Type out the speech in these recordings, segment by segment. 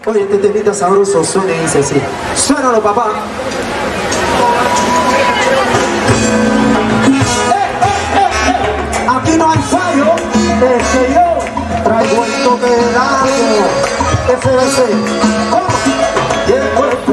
Oye, este temita sabroso suena y dice así. Suénalo, papá. Aquí no hay fallo, es que yo traigo el toque de radio. FBC, ¿cómo? Y el cuerpo.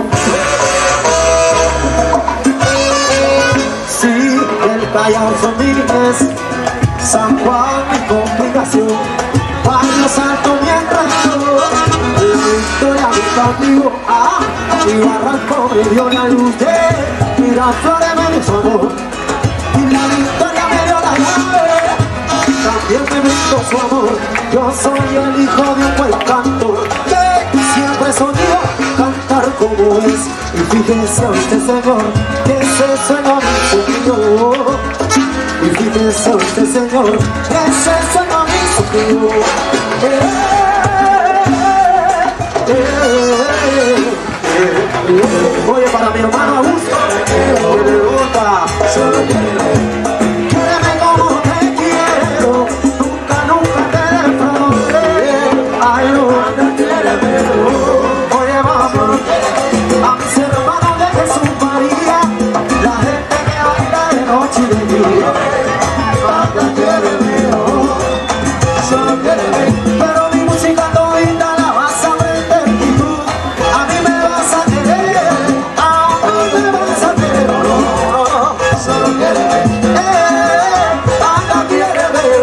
Sí, el Callao Domínguez, San Juan mi complicación. Barrio Santo mientras yo, la victoria está conmigo. Y Barranco me dio la luz de Miraflores me dio su amor. Y la victoria me dio la llave, también me brindó su amor. Yo soy el hijo de un buen cantor que siempre soñó cantar como es. Y fíjese usted, señor, que ese sueño me subió. Y fíjese usted, señor, que ese sueño me subió. Oye, para mi hermano Augusto, que le gusta. Quédame como te quiero, nunca te defraudaré. Ay, no, oye, vamos a mis hermanos de Jesús María, la gente que baila de noche y de día. Pero mi música todita la vas a aprender y tú a mí me vas a querer, a mí me vas a querer, solo quiéreme, anda quiéreme,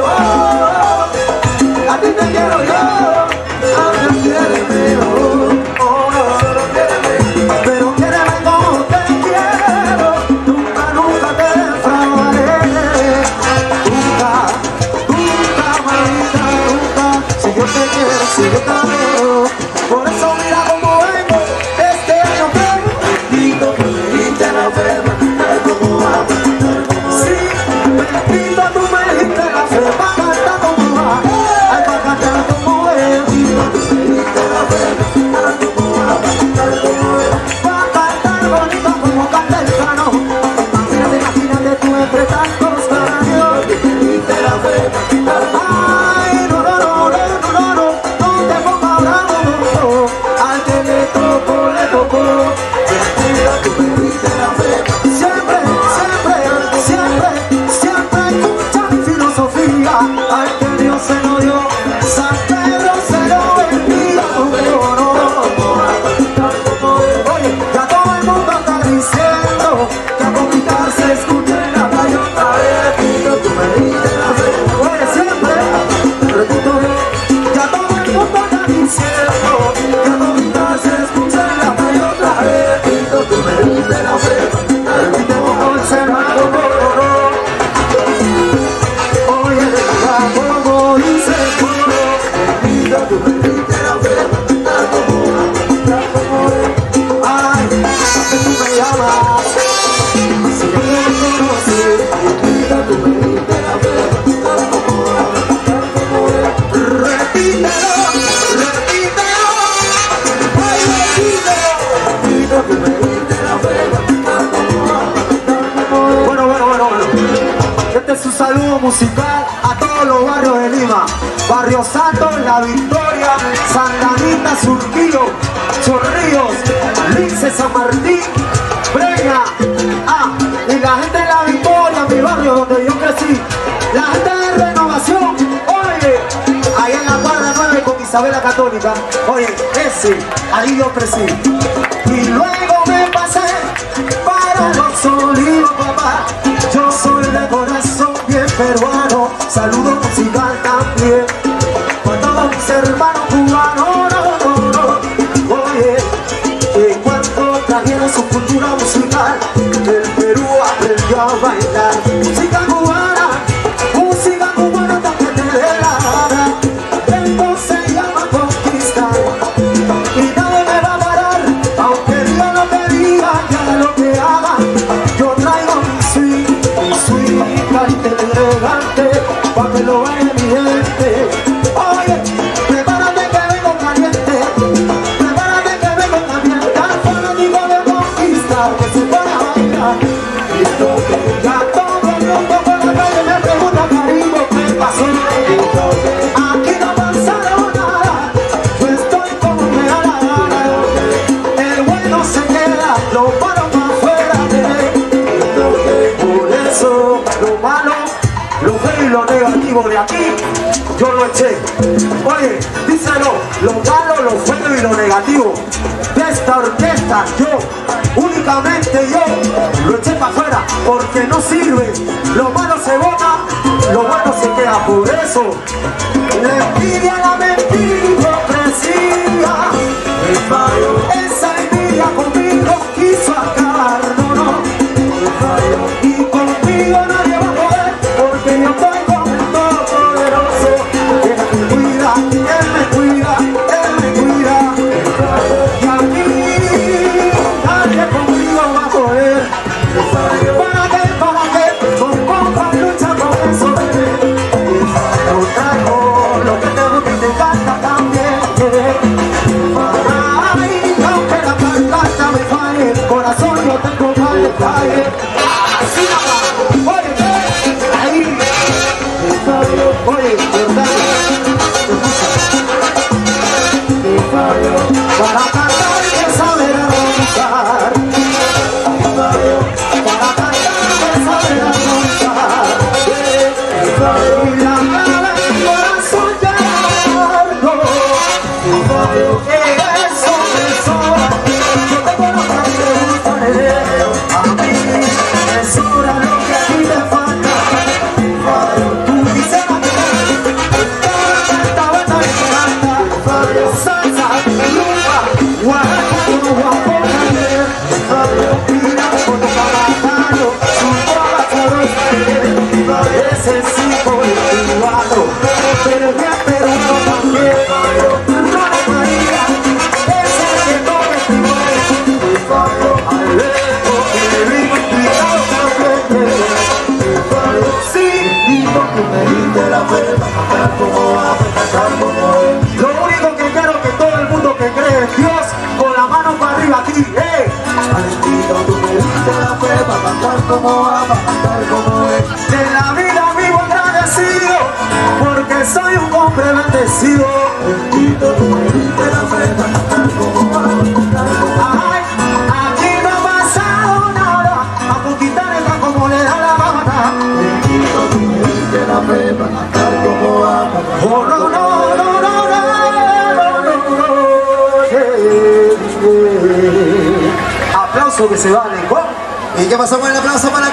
a ti te quiero yo, anda quiéreme, solo quiéreme, pero quiéreme como te quiero, nunca te defraudaré, nunca, manita, nunca, si yo te quiero, si yo te veo, por eso mira cómo vengo, este año bendito que me diste la fe, tal como va, sí, bendito tú me diste la fe, pa' cantar como va, ay, pa' cantar como bendito tú me diste la fe, tal como va, pa' cantar bonito como canta el cano, imagínate tú entre tantos cráneos, me diste la fe, ay, no te pongas bravo, no, al que le tocó, tú me diste la fe, siempre escucha mi filosofía, al que Dios se lo dio, San Pedro se lo bendiga, oye, ya todo el mundo está diciendo, que a conquistar se escucha en la calle otra vez, tú me diste la fe, oye, siempre, repito, ya todo el mundo está diciendo, que a conquistar se escucha en la calle otra vez, tú me diste la fe, repitemos con el hermano, oye, como dice el coro, tú me diste la fe, ay, ¿a qué tú me llamas? Si yo no te conocí, tú me diste la fe, repítelo, ay, repítelo, tú me diste la fe. Bueno, este es un saludo musical a todos los barrios de Lima, Barrio Santo, La Victoria, Santa Anita, Surquillo, Chorrillos, Lince, San Martín, Breña, y la gente de La Victoria, mi barrio donde yo crecí, la gente de Renovación, oye, ahí en la cuadra 9 con Isabela Católica, oye, ese, ahí yo crecí, y luego me pasé para Los Olivos, papá, yo soy de corazón bien peruano, saludo musical también, con todos mis hermanos cubanos, oye, y cuando trajeron su cultura musical, el Perú aprendió a bailar, música cubana hasta que te dé la gana, esto se llama conquistar, y nadie me va a parar, aunque Dios no te diga que haga lo que haga, yo traigo mi swing caliente, elegante, pa' que lo baile mi gente, oye, prepárate que vengo caliente, al fanático de conquistar, que se pone a bailar, y esto que ya lo malo para afuera, por eso lo malo, lo feo y lo negativo de aquí, yo lo eché. Oye, díselo, lo malo, lo feo y lo negativo de esta orquesta, yo, únicamente yo, lo eché para afuera, porque no sirve. Lo malo se bota, lo bueno se queda. Por eso, la envidia, la mentira, hipocresía, esa envidia conmigo quiso acabar, no, y conmigo nadie va a poder, porque yo estoy con el Todopoderoso. Él me cuida, Él me cuida, Él me cuida, y a mí nadie conmigo va a poder. ¿Para qué? Con compas lucha con eso, bebé. Yo traigo lo que te gusta y te encanta también, ay, aunque la garganta me falle, el corazón yo tengo mal detalle. Así nada, oye, ahí, oye, verdad, para cantar hay que saber armonizar, para cantar hay que saber armonizar, y la cara del corazón ya largo, eso me sobra. Yo tengo lo que a ti te gusta, a mí me sobra lo que a ti te falta. Tú dices la que esta banda me encanta, salsa, rumba, guaraco, guapo, mira cuando caballo, su corazón ese sí por el cuatro, pero es bien, pero no también. Rana María, ese que no me estimó, Alejo, que me vivo implicado también. Sí, digo que me diste la fe para cantar como va, para cantar como es. Lo único que quiero es que todo el mundo que cree en Dios, con la mano para arriba aquí, Alentito, tú me diste la fe para cantar como va, para cantar como es. De la vida vivo agradecido, porque soy un hombre bendecido. Alentito, tú me diste la fe para cantar como va, para cantar como es. Ay, aquí no ha pasado nada, a poquitar está como le da la gana. Alentito, tú me diste la fe para cantar como va, para cantar como es. Oh, no, no, no, no, no, no, no, no, aplauso que se vale, ¿no? ¿Y qué pasó con el aplauso para